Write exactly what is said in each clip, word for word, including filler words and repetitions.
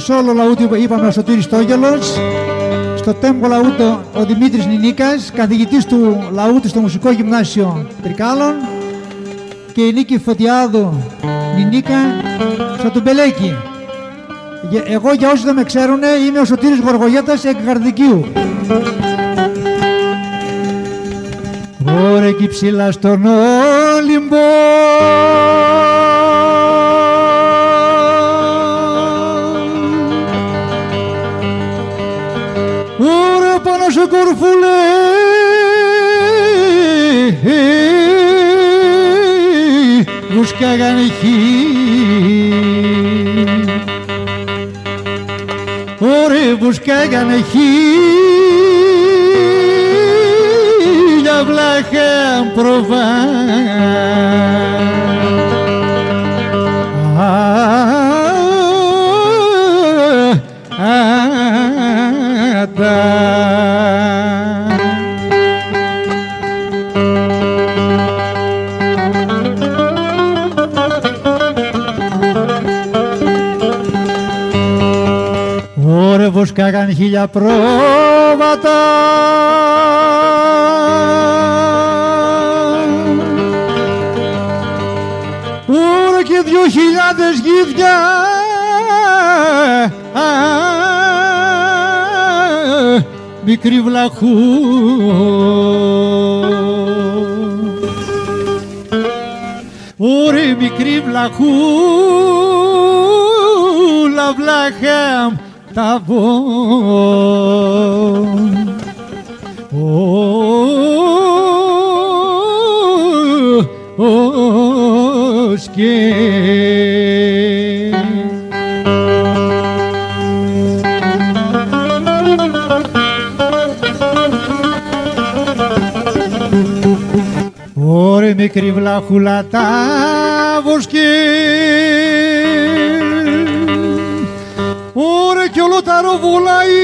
σόλο λαού είπαμε ο Σωτήρης Τόγελος, στο τέμπο λαού ο Δημήτρης Νινίκας, καθηγητής του λαού στο Μουσικό Γυμνάσιο Τρικάλων, και η Νίκη Φωτιάδου Νινίκα στο Τουμπελέκι. Εγώ, για όσοι δεν με ξέρουν, είμαι ο Σωτήρης Γοργογέτας εκ Γαρδικίου. Ωρε εκεί ψηλά στον Όλυμπο ωρε πάνω σε κορφούλε βουσκάγανε ωρε βουσκάγανε χίλια βλάχα ωρε βουσκάγαν χίλια πρόβατα ωρε και δυο χιλιάδες γίδια μικρή βλαχού ωρε μικρή βλαχού βλάχα τα βοσκέ. Ωρε μικρή βλάχουλα τα βοσκέ, ωρε κι όλο τα ροβουλαί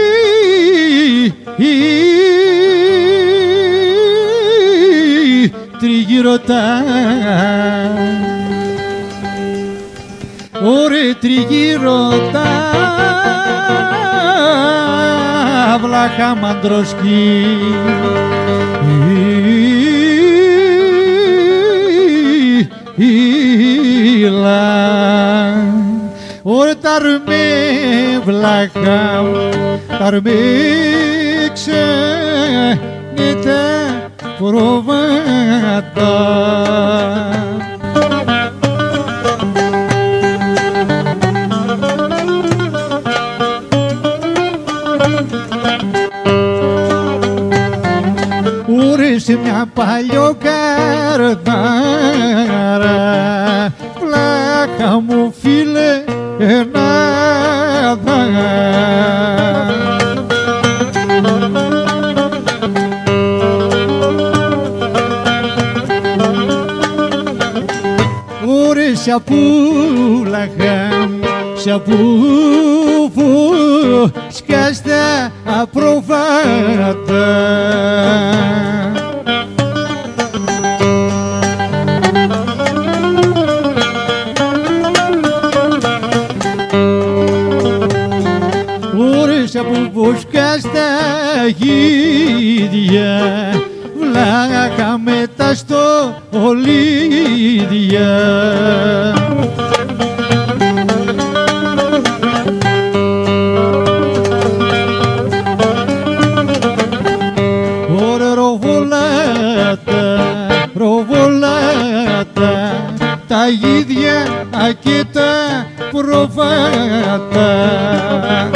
τριγύρω τα ωρε τριγύρω τα βλάχα μαντροσκή ωρε ταρμέ βλάχα ταρμέ ξένητα προβάτα. Ωρε σε μια παλιοκαρδάρα βλάχα μου φίλε Ελλάδα, ωρε σε απούλαχα σε απούφου σκάστα απροβάτα. Που βουσκά στα γίδια βλάχα μετά στο ολίδια. Ωρε ροβολάτα, ροβολάτα, τα γίδια και τα προβάτα.